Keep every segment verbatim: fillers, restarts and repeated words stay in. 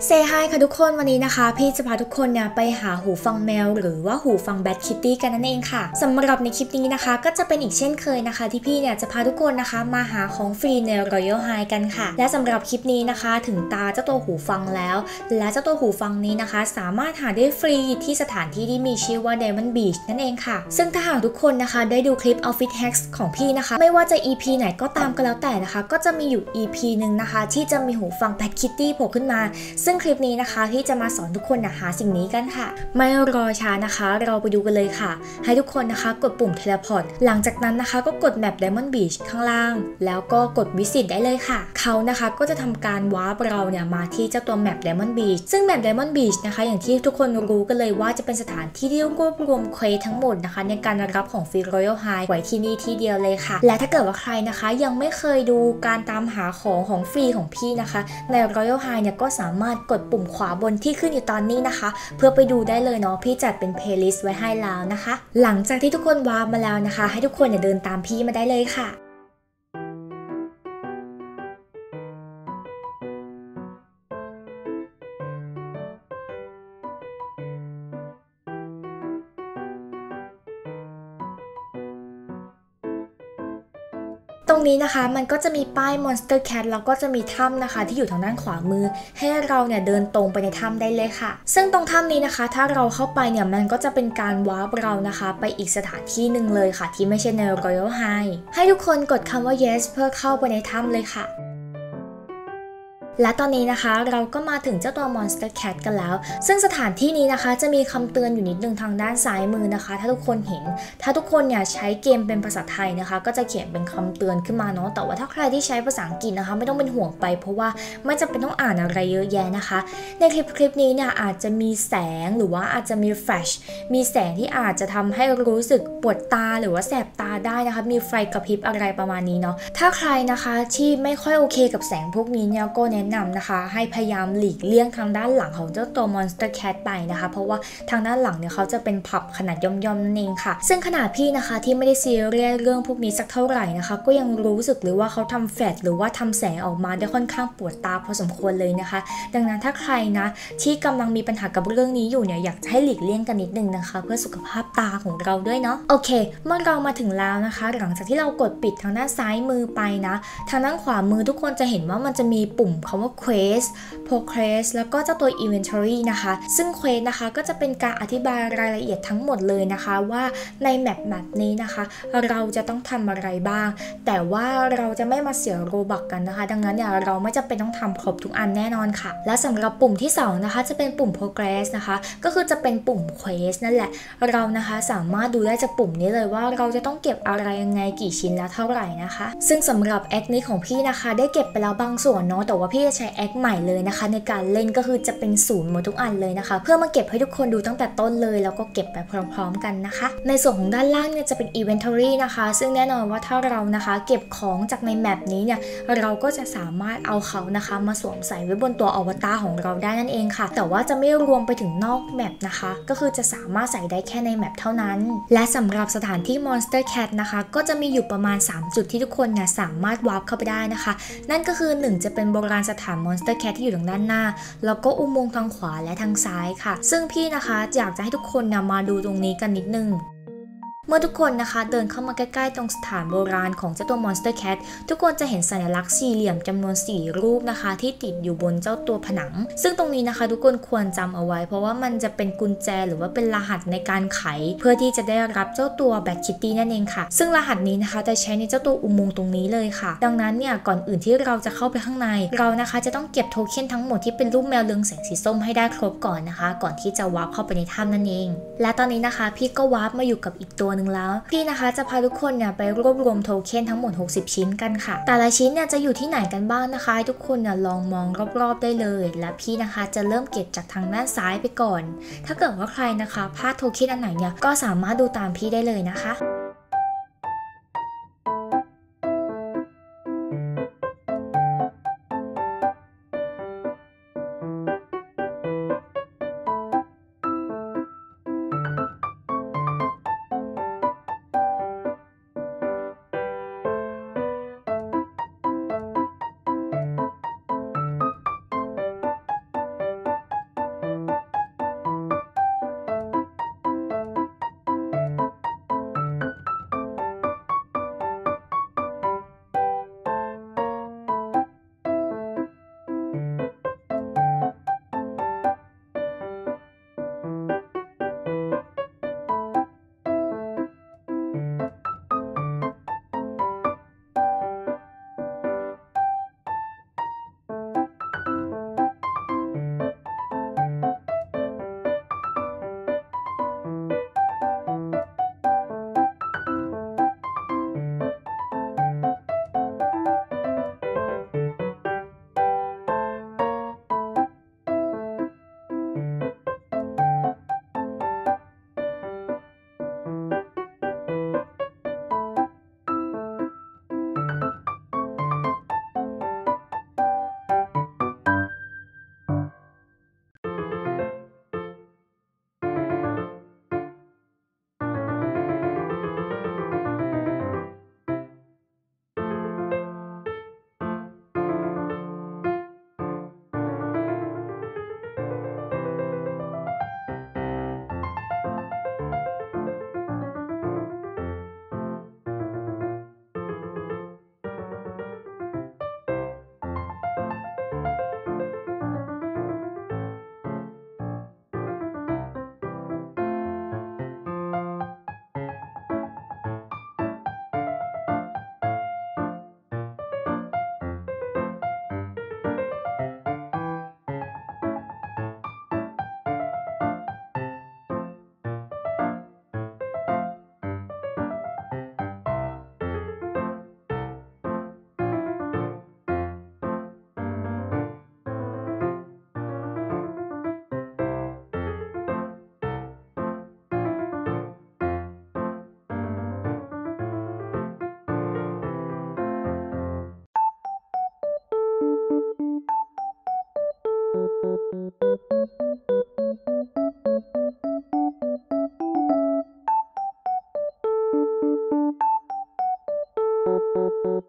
เซฮายค่ะทุกคนวันนี้นะคะพี่จะพาทุกคนเนี่ยไปหาหูฟังแมวหรือว่าหูฟังแบทคิตตี้กันนั่นเองค่ะสำหรับในคลิปนี้นะคะก็จะเป็นอีกเช่นเคยนะคะที่พี่เนี่ยจะพาทุกคนนะคะมาหาของฟรีใน Royal High กันค่ะและสำหรับคลิปนี้นะคะถึงตาเจ้าตัวหูฟังแล้วและเจ้าตัวหูฟังนี้นะคะสามารถหาได้ฟรีที่สถานที่ที่มีชื่อว่า Diamond Beach นั่นเองค่ะซึ่งถ้าหากทุกคนนะคะได้ดูคลิป Outfit Hacks ของพี่นะคะไม่ว่าจะ อี พี ไหนก็ตามก็แล้วแต่นะคะก็จะมีอยู่ อี พี นึงนะคะที่จะมีหูฟังแบทคิตตี้โผล่ขึ้นมาซึ่งคลิปนี้นะคะที่จะมาสอนทุกคนนะหาสิ่งนี้กันค่ะไม่รอช้านะคะเราไปดูกันเลยค่ะให้ทุกคนนะคะกดปุ่ม Teleport หลังจากนั้นนะคะก็กดแมป Diamond Beach ข้างล่างแล้วก็กด Visit ได้เลยค่ะเขานะคะก็จะทำการวาร์ปเราเนี่ยมาที่เจ้าตัวแมป Diamond Beach ซึ่งแมป Diamond Beach นะคะอย่างที่ทุกคนรู้กันเลยว่าจะเป็นสถานที่ที่รวบรวมเควสทั้งหมดนะคะในการรับของฟรี Royal High ไว้ที่นี่ที่เดียวเลยค่ะและถ้าเกิดว่าใครนะคะยังไม่เคยดูการตามหาของของฟรีของพี่นะคะใน Royal High เนี่ยก็สามารถกดปุ่มขวาบนที่ขึ้นอยู่ตอนนี้นะคะเพื่อไปดูได้เลยเนาะพี่จัดเป็นเพลย์ลิสต์ไว้ให้แล้วนะคะหลังจากที่ทุกคนวาร์ปมาแล้วนะคะให้ทุกคนเนี่ยเดินตามพี่มาได้เลยค่ะตรงนี้นะคะมันก็จะมีป้าย Monster Cat แล้วก็จะมีถ้ำนะคะที่อยู่ทางด้านขวามือให้เราเนี่ยเดินตรงไปในถ้ำได้เลยค่ะซึ่งตรงถ้ำนี้นะคะถ้าเราเข้าไปเนี่ยมันก็จะเป็นการวาร์ปเรานะคะไปอีกสถานที่หนึ่งเลยค่ะที่ไม่ใช่ใน Royal High ให้ทุกคนกดคำว่า yes เพื่อเข้าไปในถ้ำเลยค่ะและตอนนี้นะคะเราก็มาถึงเจ้าตัว Monster Cat กันแล้วซึ่งสถานที่นี้นะคะจะมีคำเตือนอยู่นิดนึงทางด้านซ้ายมือนะคะถ้าทุกคนเห็นถ้าทุกคนเนี่ยใช้เกมเป็นภาษาไทยนะคะก็จะเขียนเป็นคำเตือนขึ้นมาเนาะแต่ว่าถ้าใครที่ใช้ภาษาอังกฤษนะคะไม่ต้องเป็นห่วงไปเพราะว่าไม่จำเป็นต้องอ่านอะไรเยอะแยะนะคะในคลิปคลิปนี้เนี่ยอาจจะมีแสงหรือว่าอาจจะมีแฟลชมีแสงที่อาจจะทำให้รู้สึกปวดตาหรือว่าแสบตาได้นะคะมีไฟกระพริบอะไรประมาณนี้เนาะถ้าใครนะคะที่ไม่ค่อยโอเคกับแสงพวกนี้เนี่ยก็แนะนำนะคะให้พยายามหลีกเลี่ยงทางด้านหลังของเจ้าตัว Monster Cat ไปนะคะเพราะว่าทางด้านหลังเนี่ยเขาจะเป็นผับขนาดย่อมๆนั่นเองค่ะซึ่งขนาดพี่นะคะที่ไม่ได้ซีเรียสเรื่องพวกนี้สักเท่าไหร่นะคะก็ยังรู้สึกเลยว่าเขาทำแฟลชหรือว่าทำแสงออกมาได้ค่อนข้างปวดตาพอสมควรเลยนะคะดังนั้นถ้าใครนะที่กำลังมีปัญหากับเรื่องนี้อยู่เนี่ยอยากจะให้หลีกเลี่ยงกันนิดนึงนะคะเพื่อสุขภาพตาของเราด้วยเนาะโอเคเมื่อเรามาถึงแล้วนะคะหลังจากที่เรากดปิดทางด้านซ้ายมือไปนะทางด้านขวามือทุกคนจะเห็นว่ามันจะมีปุ่มคำว่า Quest Progress แล้วก็เจ้าตัว Inventory นะคะซึ่ง Quest นะคะก็จะเป็นการอธิบายรายละเอียดทั้งหมดเลยนะคะว่าในแมปแบบนี้นะคะเราจะต้องทำอะไรบ้างแต่ว่าเราจะไม่มาเสียโรบักกันนะคะดังนั้นเนี่ยเราไม่จำเป็นต้องทำครบทุกอันแน่นอนค่ะและสำหรับปุ่มที่สองนะคะจะเป็นปุ่ม Progress นะคะก็คือจะเป็นปุ่ม Quest นั่นแหละเรานะคะสามารถดูได้จากปุ่มนี้เลยว่าเราจะต้องเก็บอะไรยังไงกี่ชิ้นแล้วเท่าไหร่นะคะซึ่งสำหรับแอคนี้ของพี่นะคะได้เก็บไปแล้วบางส่วนเนาะแต่ว่าพี่จะใช้แอคใหม่เลยนะคะในการเล่นก็คือจะเป็นศูนย์หมดทุกอันเลยนะคะเพื่อมาเก็บให้ทุกคนดูตั้งแต่ต้นเลยแล้วก็เก็บไปพร้อมๆกันนะคะในส่วนของด้านล่างเนี่ยจะเป็น Inventory นะคะซึ่งแน่นอนว่าถ้าเรานะคะเก็บของจากในแมปนี้เนี่ยเราก็จะสามารถเอาเขานะคะมาสวมใส่ไว้บนตัวอวตารของเราได้นั่นเองค่ะแต่ว่าจะไม่รวมไปถึงนอกแมปนะคะก็คือจะสามารถใส่ได้แค่ในแมปเท่านั้นและสำหรับสถานที่ Monster Cat นะคะก็จะมีอยู่ประมาณสามจุดที่ทุกคนเนี่ยสามารถวาร์ปเข้าไปได้นะคะนั่นก็คือหนึ่งจะเป็นโบราณสถาน Monster Cat ที่อยู่ทางด้านหน้าแล้วก็อุโมงค์ทางขวาและทางซ้ายค่ะซึ่งพี่นะคะอยากจะให้ทุกคนนะมาดูตรงนี้กันนิดนึงเมื่อทุกคนนะคะเดินเข้ามาใกล้ๆตรงสถานโบราณของเจ้าตัว Monster Cat ทุกคนจะเห็นสัญลักษณ์สี่เหลี่ยมจำนวนสี่รูปนะคะที่ติดอยู่บนเจ้าตัวผนังซึ่งตรงนี้นะคะทุกคนควรจำเอาไว้เพราะว่ามันจะเป็นกุญแจหรือว่าเป็นรหัสในการไขเพื่อที่จะได้รับเจ้าตัวแบทคิตตี้นั่นเองค่ะซึ่งรหัสนี้นะคะจะใช้ในเจ้าตัวอุโมงค์ตรงนี้เลยค่ะดังนั้นเนี่ยก่อนอื่นที่เราจะเข้าไปข้างในเรานะคะจะต้องเก็บโทเค็นทั้งหมดที่เป็นรูปแมวเรืองแสงสีส้มให้ได้ครบก่อนนะคะก่อนที่จะวาร์ปเข้าไปในถ้ำนั่นเองและตอนนี้นะคะพี่ก็วาร์ปมาอยู่กับอีกตัวหนึ่งแล้วพี่นะคะจะพาทุกคนเนี่ยไปรวบรวมโทเค็นทั้งหมดหกสิบชิ้นกันค่ะแต่ละชิ้นเนี่ยจะอยู่ที่ไหนกันบ้างนะคะทุกคนเนี่ยลองมองรอบๆได้เลยและพี่นะคะจะเริ่มเก็บจากทางด้านซ้ายไปก่อนถ้าเกิดว่าใครนะคะพลาดโทเค็นอันไหนเนี่ยก็สามารถดูตามพี่ได้เลยนะคะ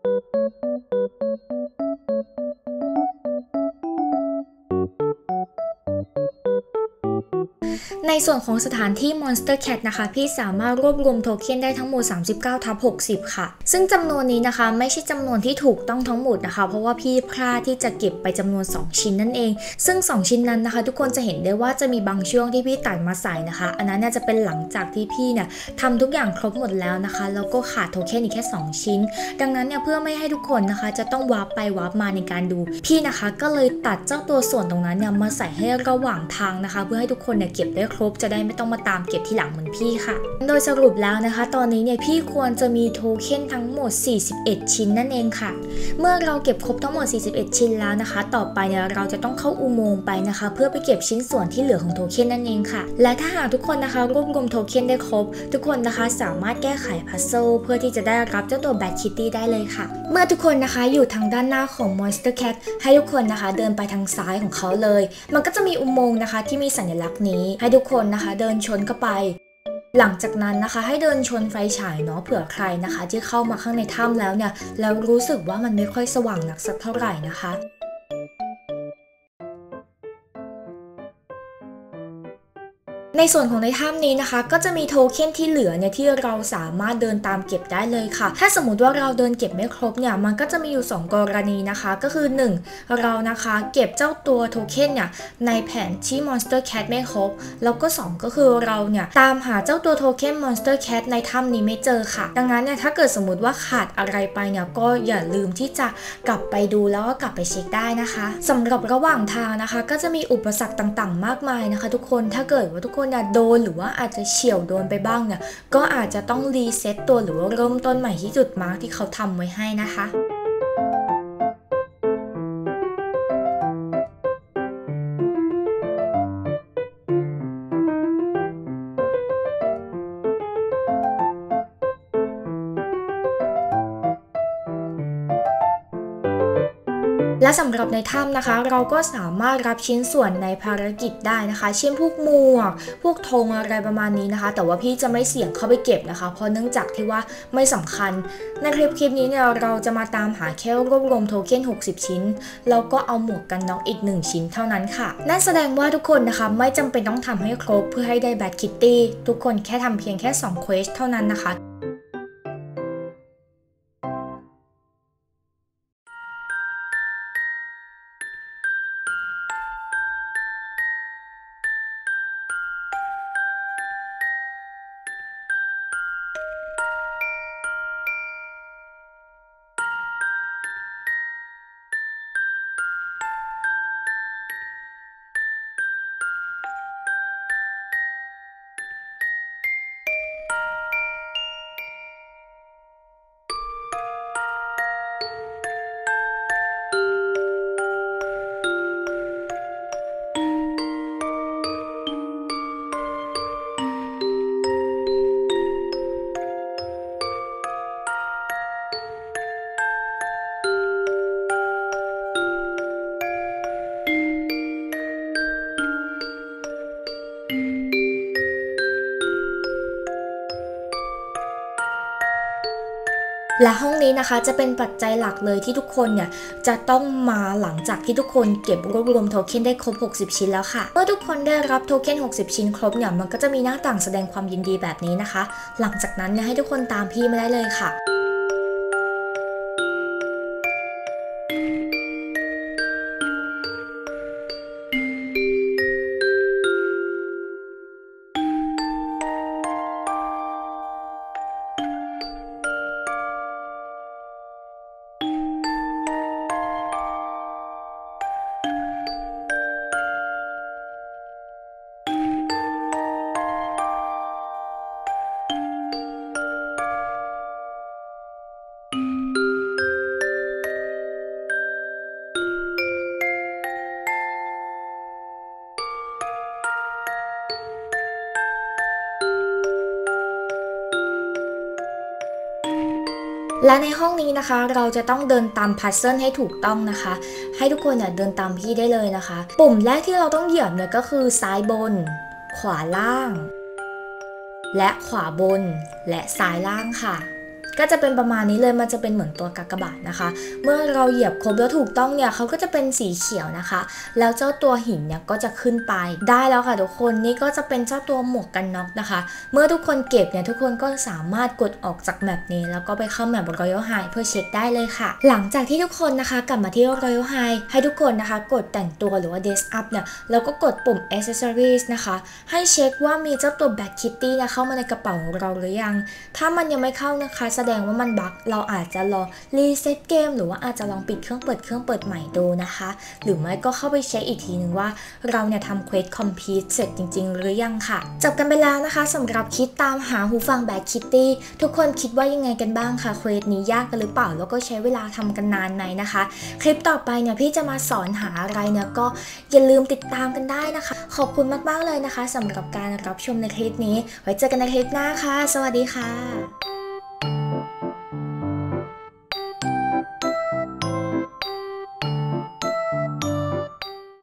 ในส่วนของสถานที่ Monster Cat นะคะพี่สามารถรวบรวมโทเค็นได้ทั้งหมด สามสิบเก้าทับหกสิบ ค่ะซึ่งจำนวนนี้นะคะไม่ใช่จำนวนที่ถูกต้องทั้งหมดนะคะเพราะว่าพี่พลาดที่จะเก็บไปจำนวนสองชิ้นนั่นเองซึ่งสองชิ้นนั้นนะคะทุกคนจะเห็นได้ว่าจะมีบางช่วงที่พี่ตัดมาใส่นะคะอันนั้นเนี่ยจะเป็นหลังจากที่พี่เนี่ยทำทุกอย่างครบหมดแล้วนะคะแล้วก็ขาดโทเค็นอีกแค่สองชิ้นดังนั้นเนี่ยเพื่อไม่ให้ทุกคนนะคะจะต้องวาร์ปไปวาร์ปมาในการดูพี่นะคะก็เลยตัดเจ้าตัวส่วนตรงนั้นเนี่ยมาใส่ให้ระหว่างทางนะคะเพื่อให้ทุกคนเนี่ยเก็บได้ครบจะได้ไม่ต้องมาตามเก็บที่หลังเหมือนพี่ค่ะโดยสรุปแล้วนะคะตอนนี้เนี่ยพี่ควรจะมีโทเค็นทั้งหมดสี่สิบเอ็ดชิ้นนั่นเองค่ะเมื่อเราเก็บครบทั้งหมดสี่สิบเอ็ดชิ้นแล้วนะคะต่อไปเนี่ยเราจะต้องเข้าอุโมงค์ไปนะคะเพื่อไปเก็บชิ้นส่วนที่เหลือของโทเค็นนั่นเองค่ะและถ้าหากทุกคนนะคะรวบรวมโทเค็นได้ครบทุกคนนะคะสามารถแก้ไขพัซเซิลเพื่อที่จะได้รับเจ้าตัวแบทคิตตี้ได้เลยค่ะเมื่อทุกคนนะคะอยู่ทางด้านหน้าของ Monster Cat ให้ทุกคนนะคะเดินไปทางซ้ายของเขาเลยมันก็จะมีอุโมงค์นะคะที่มีสัญลักษณ์นี้ให้ทุกคนนะคะเดินชนเข้าไปหลังจากนั้นนะคะให้เดินชนไฟฉายเนาะเผื่อใครนะคะที่เข้ามาข้างในถ้ำแล้วเนี่ยแล้วรู้สึกว่ามันไม่ค่อยสว่างนักสักเท่าไหร่นะคะในส่วนของในถ้ำนี้นะคะก็จะมีโทเค็นที่เหลือเนี่ยที่เราสามารถเดินตามเก็บได้เลยค่ะถ้าสมมติว่าเราเดินเก็บไม่ครบเนี่ยมันก็จะมีอยู่สองกรณีนะคะก็คือหนึ่งเรานะคะเก็บเจ้าตัวโทเค็นเนี่ยในแผนที่ Monster Cat ไม่ครบแล้วก็สองก็คือเราเนี่ยตามหาเจ้าตัวโทเค็น Monster Cat ในถ้ำนี้ไม่เจอค่ะดังนั้นเนี่ยถ้าเกิดสมมติว่าขาดอะไรไปเนี่ยก็อย่าลืมที่จะกลับไปดูแล้วก็กลับไปเช็คได้นะคะสำหรับระหว่างทางนะคะก็จะมีอุปสรรคต่างๆมากมายนะคะทุกคนถ้าเกิดว่าทุกคนโดนหรือว่าอาจจะเฉี่ยวโดนไปบ้างเนี่ยก็อาจจะต้องรีเซ็ตตัวหรือว่าเริ่มต้นใหม่ที่จุดมาร์กที่เขาทำไว้ให้นะคะ และสำหรับในถ้ำนะคะเราก็สามารถรับชิ้นส่วนในภารกิจได้นะคะเช่นพวกหมวกพวกธงอะไรประมาณนี้นะคะแต่ว่าพี่จะไม่เสี่ยงเข้าไปเก็บนะคะเพราะเนื่องจากที่ว่าไม่สำคัญในคลิปคลิปนี้เนี่ยเราจะมาตามหาแค่รวบรวมโทเค็นหกสิบชิ้นแล้วก็เอาหมวกกันน็อกอีกหนึ่งชิ้นเท่านั้นค่ะนั่นแสดงว่าทุกคนนะคะไม่จำเป็นต้องทำให้ครบเพื่อให้ได้แบทคิตตี้ทุกคนแค่ทำเพียงแค่สองเควสเท่านั้นนะคะและห้องนี้นะคะจะเป็นปัจจัยหลักเลยที่ทุกคนเนี่ยจะต้องมาหลังจากที่ทุกคนเก็บรวบรวมโทเค็นได้ครบหกสิบชิ้นแล้วค่ะเมื่อทุกคนได้รับโทเค็นหกสิบชิ้นครบเนี่ยมันก็จะมีหน้าต่างแสดงความยินดีแบบนี้นะคะหลังจากนั้นเนี่ยให้ทุกคนตามพี่มาได้เลยค่ะและในห้องนี้นะคะเราจะต้องเดินตามพัซเซิลให้ถูกต้องนะคะให้ทุกคนเนี่ยเดินตามพี่ได้เลยนะคะปุ่มแรกที่เราต้องเหยียบเนี่ยก็คือซ้ายบนขวาล่างและขวาบนและซ้ายล่างค่ะก็จะเป็นประมาณนี้เลยมันจะเป็นเหมือนตัวกากบาทนะคะเมื่อเราเหยียบครบแล้วถูกต้องเนี่ยเขาก็จะเป็นสีเขียวนะคะแล้วเจ้าตัวหินเนี่ยก็จะขึ้นไปได้แล้วค่ะทุกคนนี่ก็จะเป็นเจ้าตัวหมวกกันน็อกนะคะเมื่อทุกคนเก็บเนี่ยทุกคนก็สามารถกดออกจากแมปนี้แล้วก็ไปเข้าแมป Royal High เพื่อเช็คได้เลยค่ะหลังจากที่ทุกคนนะคะกลับมาที่ Royal High ให้ทุกคนนะคะกดแต่งตัวหรือว่า Dress Up เนี่ยแล้วก็กดปุ่ม Accessories นะคะให้เช็คว่ามีเจ้าตัว Bad Kitty เนี่ยเข้ามาในกระเป๋าของเราหรือยังถ้ามันยังไม่เข้านะคะแสดงว่ามันบั๊กเราอาจจะรอรีเซ็ตเกมหรือว่าอาจจะลองปิดเครื่องเปิดเครื่องเปิดใหม่ดูนะคะหรือไม่ก็เข้าไปเช็คอีกทีนึงว่าเราเนี่ยทำเควสคอมพลีทเสร็จจริงๆหรือยังค่ะจบกันไปแล้วนะคะสำหรับคิดตามหาหูฟังBad Kittyทุกคนคิดว่ายังไงกันบ้างคะเควสนี้ยากกันหรือเปล่าแล้วก็ใช้เวลาทำกันนานไหมนะคะคลิปต่อไปเนี่ยพี่จะมาสอนหาอะไรเนี่ยก็อย่าลืมติดตามกันได้นะคะขอบคุณมากๆเลยนะคะสำหรับการรับชมในคลิปนี้ไว้เจอกันในคลิปหน้าค่ะสวัสดีค่ะ